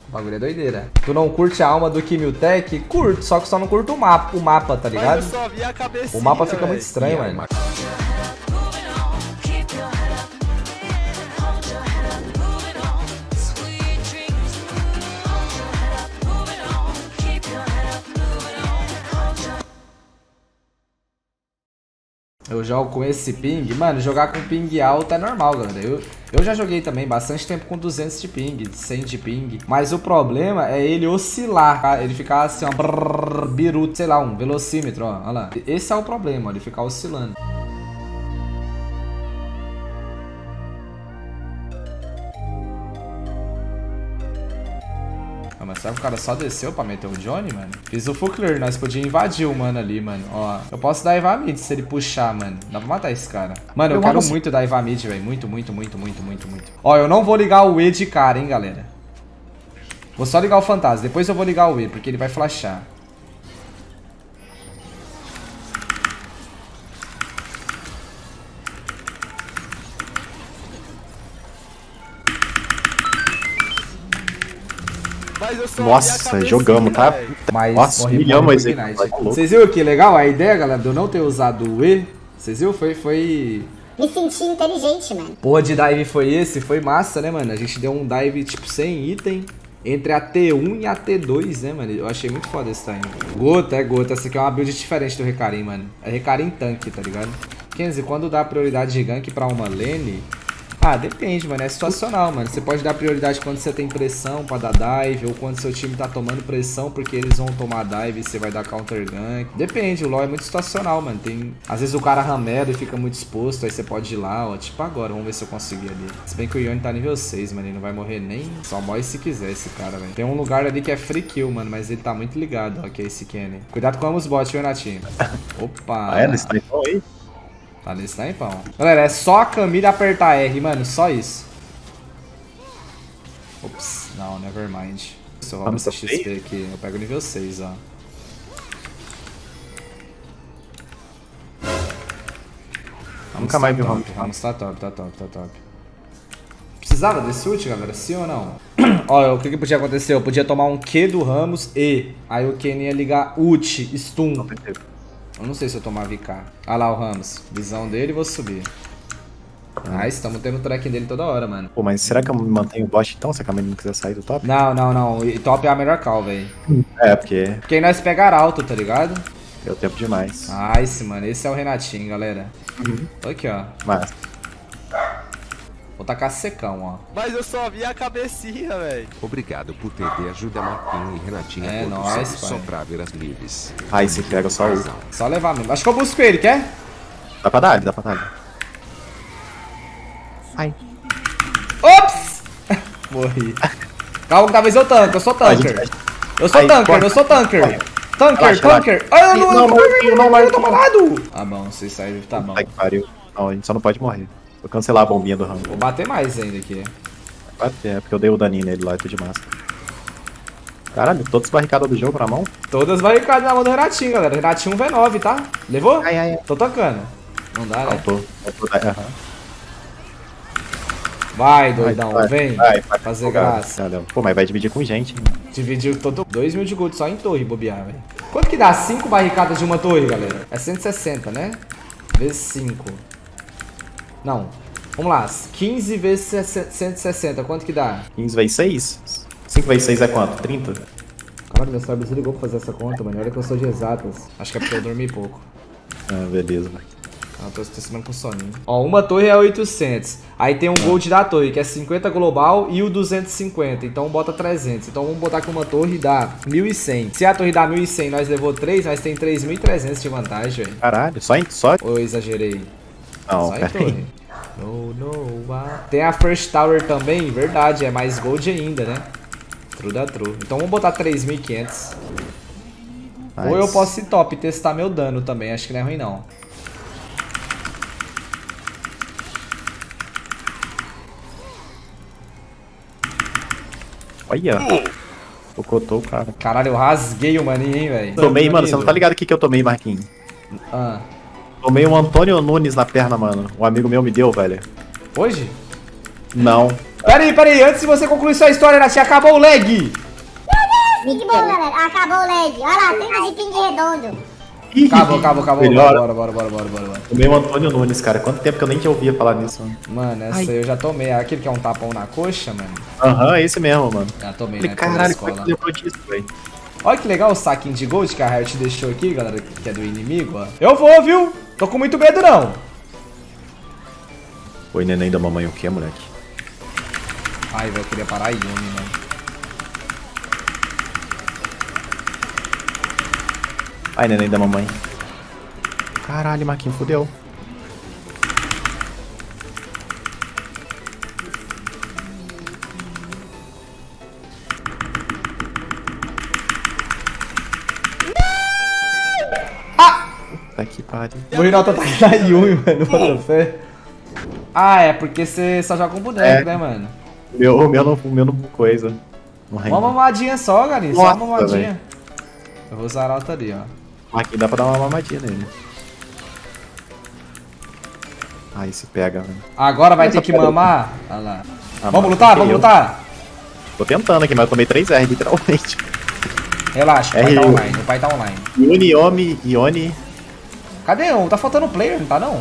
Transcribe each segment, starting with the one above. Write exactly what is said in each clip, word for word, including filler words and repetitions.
O bagulho é doideira. Tu não curte a alma do Kimiltech? Curto, só que só não curto o mapa, o mapa, tá ligado? Mas eu só vi a cabecinha, o mapa fica véio. muito estranho, mano. Eu jogo com esse ping, mano, jogar com ping alto é normal, galera. Eu, eu já joguei também bastante tempo com duzentos de ping, cem de ping. Mas o problema é ele oscilar, tá? Ele ficar assim, ó, brrr, biruto, sei lá, um velocímetro, ó, olha lá. Esse é o problema, ó, ele ficar oscilando. Ah, mas será que o cara só desceu pra meter o Johnny, mano? Fiz o full clear, nós podíamos invadir o mano ali, mano. Ó, eu posso dar Eva mid se ele puxar, mano. Dá pra matar esse cara. Mano, eu, eu quero muito dar Eva mid, velho. Muito, muito, muito, muito, muito, muito. Ó, eu não vou ligar o E de cara, hein, galera. Vou só ligar o fantasma. Depois eu vou ligar o E, porque ele vai flashar. Nossa, jogamos, tá? Mas Nossa, milhamos aí. Vocês viram que legal a ideia, galera, de eu não ter usado o E? Vocês viram? Foi, foi... Me senti inteligente, mano. Porra de dive foi esse? Foi massa, né, mano? A gente deu um dive, tipo, sem item. Entre a T um e a T dois, né, mano? Eu achei muito foda esse time. Gota, é gota. Essa aqui é uma build diferente do Recarim, mano. É Recarim tanque, tá ligado? Kenzie, quando dá prioridade de gank pra uma lane... Ah, depende, mano. É situacional, mano. Você pode dar prioridade quando você tem pressão pra dar dive, ou quando seu time tá tomando pressão porque eles vão tomar dive e você vai dar counter gank. Depende, o LoL é muito situacional, mano. Tem... Às vezes o cara ramera e fica muito exposto, aí você pode ir lá, ó. Tipo agora, vamos ver se eu conseguir ali. Se bem que o Yone tá nível seis, mano. Ele não vai morrer nem... Só morre se quiser esse cara, velho. Tem um lugar ali que é free kill, mano, mas ele tá muito ligado, ó, que é esse Kenny. Cuidado com os bots, viu, Natinho? Opa! Ah, é? Nesse time aí? Tá nesse tampão. Galera, é só a Camila apertar R, mano. Só isso. Ops. Não, nevermind. Se eu roubo esse X P aqui, eu pego nível seis, ó. Nunca mais vi o Ramos. Ramos tá top, tá top, tá top. Precisava desse ult, galera? Sim ou não? Olha, o que, que podia acontecer? Eu podia tomar um Q do Ramos e... Aí o Kenny ia ligar ult, stun. Não, eu não sei se eu tomar V K. Ah lá o Ramos. Visão dele e vou subir. Ah, estamos tendo o tracking dele toda hora, mano. Pô, mas será que eu mantenho o bot então, se a Camila não quiser sair do top? Não, não, não. E top é a melhor call, velho. É, porque... Porque aí nós pegar alto, tá ligado? Deu tempo demais. Nice, mano. Esse é o Renatinho, galera. Uhum. Aqui, ó. Mas... Vou tacar secão, ó. Mas eu só vi a cabecinha, velho. Obrigado por ter de ajuda Marquinhos e Renatinho. É nóis, pai. Só pra ver as livres. Aí você pega só o... Só levar mesmo. Acho que eu busco ele, quer? Dá pra dar, dá pra dar. Ai. Ops! Morri. Calma, talvez eu tanque. Eu sou tanker. Eu sou tanker, eu sou tanker. Tanker, tanker. Ai, eu não, não, não, não, não, eu tô malado. Ah, bom, se sair, tá bom. Ai, que pariu. Não, a gente só não pode morrer. Vou cancelar a bombinha do Rambo. Vou bater mais ainda aqui. Bater, é porque eu dei o daninho nele lá e tô de massa. Caralho, todas as barricadas do jogo na mão? Todas as barricadas na mão do Renatinho, galera. Renatinho V nove, tá? Levou? Ai, ai, ai. Tô tancando. Não dá, né? Não, tô. Eu tô aham. Vai, doidão, vai, vem. Vai, vai fazer pô, graça. Cara. Pô, mas vai dividir com gente. Dividiu todo. dois mil de gold só em torre, bobear, velho. Quanto que dá cinco barricadas de uma torre, galera? É cento e sessenta, né? Vezes cinco. Não. Vamos lá. quinze vezes cento e sessenta. Quanto que dá? quinze vezes seis? cinco vezes seis é quanto? trinta? Caralho, meu cérebro desligou pra fazer essa conta, mano. Olha que eu sou de exatas. Acho que é porque eu dormi pouco. Ah, beleza, velho. Ah, tô semana com soninho. Ó, uma torre é oitocentos. Aí tem um gold da torre, que é cinquenta global e o duzentos e cinquenta. Então bota trezentos. Então vamos botar que uma torre dá mil e cem. Se a torre dá mil e cem, nós levou três, nós tem três mil e trezentos de vantagem, velho. Caralho, só em... Só... Ou eu exagerei? Não, só em torre. No, no, ah. Tem a First Tower também, verdade. É mais gold ainda, né? True da true. Então vamos botar três mil e quinhentos. Nice. Ou eu posso ir top e testar meu dano também. Acho que não é ruim, não. Olha. Tocotou o cara. Caralho, eu rasguei o maninho, hein, velho. Tomei, mano. Você não tá ligado o que, que eu tomei, Marquinhos? Ah. Tomei um Antônio Nunes na perna, mano. Um amigo meu me deu, velho. Hoje? Não. Pera aí, pera aí. Antes de você concluir sua história, Renatinha, acabou o lag. Muito bom, galera. Acabou o lag. Olha lá, trinta de ping redondo. Acabou, acabou, acabou. Melhor. Bora, bora, bora, bora, bora, bora. O meu Antônio Nunes, cara. Quanto tempo que eu nem te ouvia falar nisso, mano. Mano, essa Ai. aí eu já tomei. Aquele que é um tapão na coxa, mano. Aham, é esse mesmo, mano. Já tomei, Falei, né? caralho, Pela como é que escola. tu lembrou disso, velho? Olha que legal o saquinho de gold que a Riot deixou aqui, galera, que é do inimigo, ó. Eu vou, viu? Tô com muito medo, não. Oi, neném da mamãe, o que, moleque? Ai, velho, eu queria parar a Yumi, mano. Ai, neném da mamãe. Caralho, Marquinhos, fudeu. Ah! Tá que pariu. O Rinaldo tá na Yumi, mano. Bota fé. Ah, é porque você só joga com boneco, É. né, mano? O meu, o meu não, o meu não coisa. Não rende. Uma mamadinha só, galinha. Só uma Nossa, mamadinha. velho. Eu vou usar a alta ali, ó. Aqui dá pra dar uma mamadinha nele. Ai, se pega, velho. Agora vai Essa ter que pega- mamar. Olha lá. Ah, Vamos mano, lutar? que Vamos eu. lutar? Tô tentando aqui, mas eu tomei três R, literalmente. Relaxa, o pai R tá U. online. O pai tá online. Ione, Yomi, Ione. Cadê um? Tá faltando player, não tá não?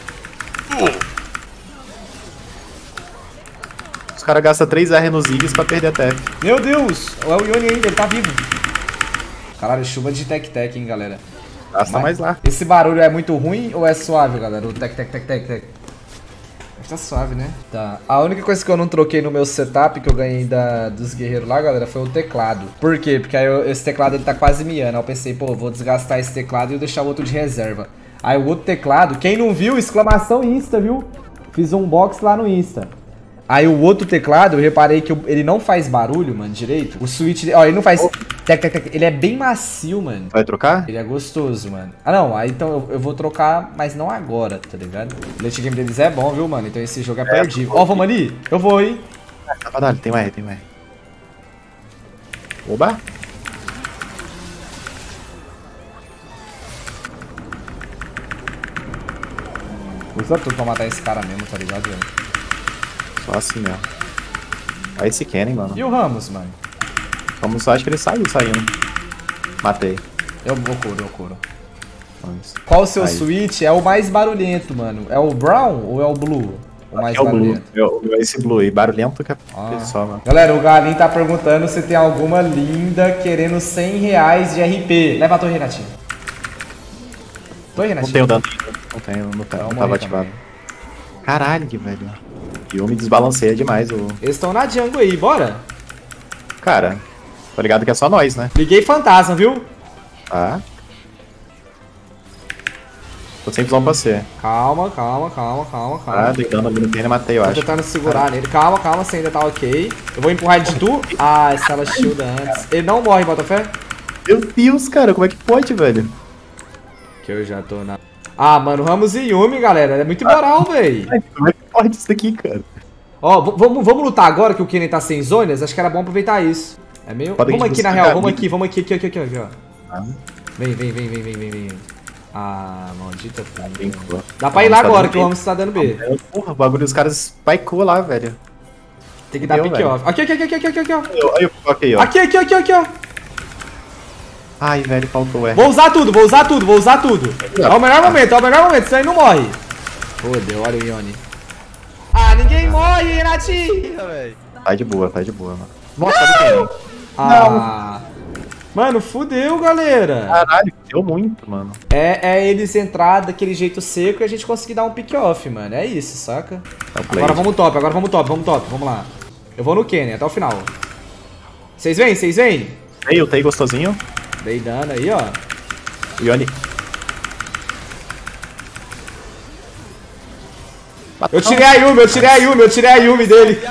Os caras gastam três R nos Ziggs pra perder a T F. Meu Deus! É o Yoni ainda, ele tá vivo. Caralho, chuva de tec-tec, hein, galera. Gasta mais lá. Esse barulho é muito ruim ou é suave, galera? O tec-tec-tec-tec-tec. Acho que tá suave, né? Tá. A única coisa que eu não troquei no meu setup, que eu ganhei da, dos guerreiros lá, galera, foi o teclado. Por quê? Porque aí eu- esse teclado ele tá quase miando. Aí eu pensei, pô, vou desgastar esse teclado e eu deixar o outro de reserva. Aí o outro teclado, quem não viu, exclamação Insta, viu? Fiz um box lá no Insta. Aí o outro teclado, eu reparei que o- ele não faz barulho, mano, direito. O switch, ó, ele não faz... Tec, tec, tec. Ele é bem macio, mano. Vai trocar? Ele é gostoso, mano. Ah, não. Aí então eu, eu vou trocar, mas não agora, tá ligado? O late game deles é bom, viu, mano? Então esse jogo é, perdível. Ó, vamos ali? Eu vou, hein? Dá pra dar, tem um R, tem um R. Oba! Usa tudo pra matar esse cara mesmo, tá ligado, velho? Só assim mesmo. Olha esse Kennen, mano. E o Ramos, mano? Vamos, acho que ele saiu saindo. Matei. Eu, eu curo, eu curo. Vamos. Qual o seu Aí. switch é o mais barulhento, mano? É o brown ou é o blue? O mais É o Blue. barulhento. É o- é esse Blue aí, barulhento que é Ah. só, mano. Galera, o Galinho tá perguntando se tem alguma linda querendo cem reais de R P. Leva a torre, Renatinho. Torre, Não Renatinho. tenho dano ainda. Não tenho, não, tá, Então, não morri tava ativado. também. Caralho, que velho. E eu me desbalanceia demais o. Eles estão na jungle aí, bora? Cara, tô ligado que é só nós, né? Liguei fantasma, viu? Tá. Tô sem visão pra você. Calma, calma, calma, calma, Tá, calma. dei dano ali no Kennen e matei, eu Tô acho. tentando segurar nele. Calma, calma, você ainda tá ok. Eu vou empurrar ele de tu. Ah, essa ela shielda antes. Ele não morre, Botafé? Meu Deus, cara, como é que pode, velho? Que eu já tô na... Ah, mano, Ramos e Yumi, galera. É muito moral, véi. Ai, como é que pode isso daqui, cara? Ó, v- vamos, vamos lutar agora que o Kennen tá sem zonas? Acho que era bom aproveitar isso. É meio... Podem Vamos aqui na buscar real, vamos amigo. aqui, vamos aqui, aqui, aqui, aqui, aqui, ó. Ah, Vem, vem, vem, vem, vem, vem, vem. Ah, maldita puta. brincou. Dá pra ir lá Tá agora dando que o B. Ramos tá dando B. Porra, o bagulho dos caras spikeou lá, velho. Tem que dar Deu, pick velho. off. Aqui, aqui, aqui, aqui, aqui, aqui, ó. Aí eu coloquei, ó. Aqui, aqui, aqui, aqui, ó. Ai, velho, faltou R. Vou usar tudo, vou usar tudo, vou usar tudo. É o melhor momento, é o melhor momento, senão ele não morre. Fodeu, olha o Ione. Ah, ninguém morre, Renatinho. Tá de boa, tá de boa, mano. Nossa, olha o Kennen. Ah. Mano, fudeu, galera. Caralho, deu muito, mano. É, é eles entrar daquele jeito seco e a gente conseguir dar um pick off, mano. É isso, saca? É o play. Agora vamos top, agora vamos top, vamos top, vamos lá. Eu vou no Kennen até o final. Vocês vêm, vocês vêm? Ei, eu tei gostosinho. Dei dano aí, ó. Ione. Eu tirei a Yumi, eu tirei a Yumi, eu tirei a Yumi dele.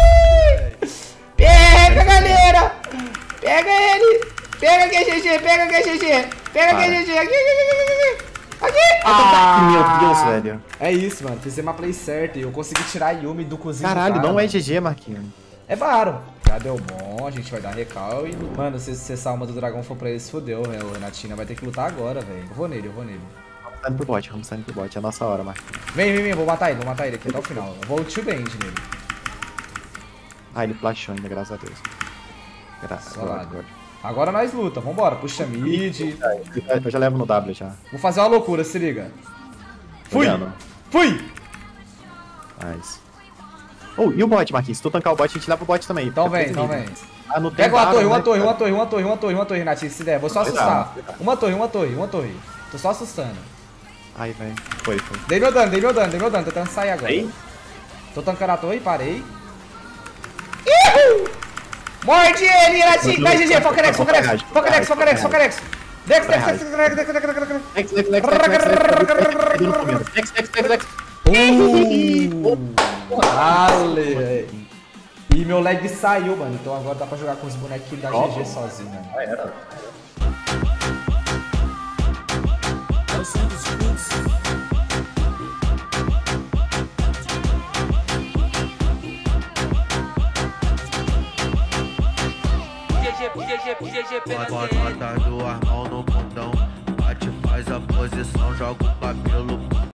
Pega, galera! Pega ele! Pega aqui, G G, pega aqui, G G! Pega aqui, G G! Aqui, aqui, aqui, aqui! Ah, Meu Deus, velho. É isso, mano. Fizemos a play certa e eu consegui tirar a Yumi do cozinho. do Caralho, cara, não é mano. G G, Marquinhos. É baro. Já deu bom, a gente vai dar recal e... Mano, se, se essa alma do dragão for pra eles, fodeu, velho. O Renatina vai ter que lutar agora, velho. Eu vou nele, eu vou nele. Vamos saindo pro bot, vamos saindo pro bot. É a nossa hora, Marquinhos. Vem, vem, vem, vou matar ele, vou matar ele aqui até o final. Eu vou tio bend nele. Ah, ele plashou ainda, graças a Deus. Graças a Solado. Deus. Agora nós luta, vambora. Puxa mid. Eu já levo no W já. Vou fazer uma loucura, se liga. Fui! Olhando. Fui! Nice. Oh, e o bot, Marquinhos? Se tu tancar o bot, a gente leva o bot também. Então Fica vem, preso então nível. vem. Ah, não tem Pega uma barra, torre, uma né, torre, cara? uma torre, uma torre, uma torre, uma torre, Renatinho, se der. Vou só Cuidado, assustar. cuidado. Uma torre, uma torre, uma torre. Tô só assustando. Ai, velho. Foi, foi. Dei meu dano, dei meu dano, dei meu dano. Tô tentando sair agora. Ei? Tô tancando a torre, parei. Ihu! Morde ele, Renatinho! Dá G G, foca nex, foca nex, foca nex, foca nex, foca nex. Dex, Dex, Dex, Dex, Dex, Dex, Dex, Dex, Dex. Dex, Dex, Dex, Dex, Dex, Dex, Dex, Dex, Dex, Dex. Uh! Ale! E meu leg saiu, mano. Então agora dá pra jogar com os bonequinhos da G G sozinho, mano. Ah, era. Bota duas mãos no bundão, bate, faz a posição, joga o papel.